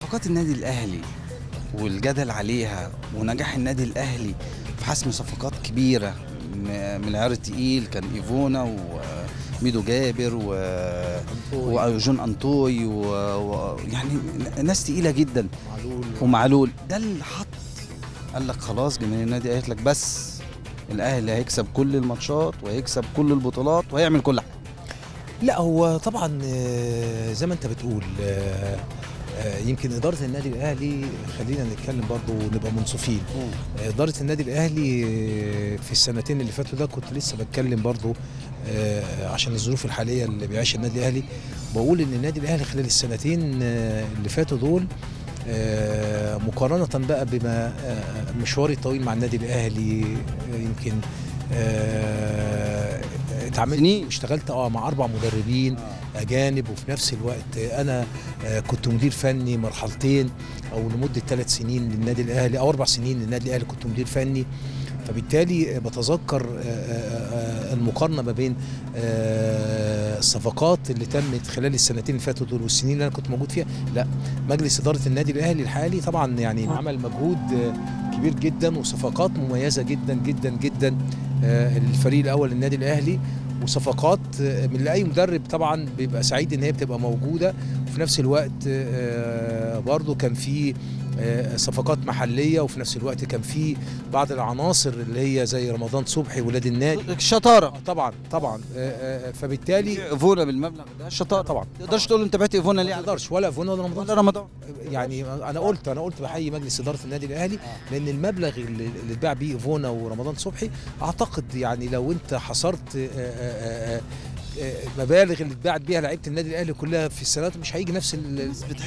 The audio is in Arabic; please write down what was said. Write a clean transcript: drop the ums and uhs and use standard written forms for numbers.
صفقات النادي الأهلي والجدل عليها ونجاح النادي الأهلي في حسم صفقات كبيرة من العيار التقيل، كان إيفونا وميدو جابر وجون أنطوي ويعني ناس تقيلة جدا ومعلول. ده اللي قال لك خلاص جماهير النادي قالت لك بس الأهلي هيكسب كل الماتشات وهيكسب كل البطولات وهيعمل كل حاجة. لا هو طبعا زي ما انت بتقول يمكن إدارة النادي الأهلي، خلينا نتكلم برضو ونبقى منصفين. إدارة النادي الأهلي في السنتين اللي فاتوا ده، كنت لسه بتكلم برضو عشان الظروف الحالية اللي بيعيشها النادي الأهلي، بقول إن النادي الأهلي خلال السنتين اللي فاتوا دول مقارنة بقى بما مشواري الطويل مع النادي الأهلي، يمكن اتعاملت واشتغلت مع 4 مدربين أجانب، وفي نفس الوقت أنا كنت مدير فني مرحلتين أو لمدة 3 سنين للنادي الأهلي أو 4 سنين للنادي الأهلي كنت مدير فني. فبالتالي بتذكر المقارنة ما بين الصفقات اللي تمت خلال السنتين اللي فاتوا دول والسنين اللي أنا كنت موجود فيها. لا، مجلس إدارة النادي الأهلي الحالي طبعا يعني عمل مجهود كبير جدا وصفقات مميزة جدا جدا جدا الفريق الأول للنادي الأهلي، وصفقات من لأي مدرب طبعا بيبقى سعيد ان هي بتبقى موجودة. وفي نفس الوقت برضو كان في صفقات محلية، وفي نفس الوقت كان في بعض العناصر اللي هي زي رمضان صبحي ولاد النادي الشطارة طبعا فبالتالي ايفونا بالمبلغ ده الشطارة طبعا. ما تقدرش تقول انت بعت ايفونا ليه؟ ما تقدرش، ولا ايفونا ولا رمضان. يعني انا قلت بحيي مجلس إدارة النادي الأهلي، لان المبلغ اللي اتباع بيه ايفونا ورمضان صبحي اعتقد يعني لو انت حصرت مبالغ اللي اتباعت بيها لعيبه النادي الاهلي كلها في السنوات مش هيجي نفس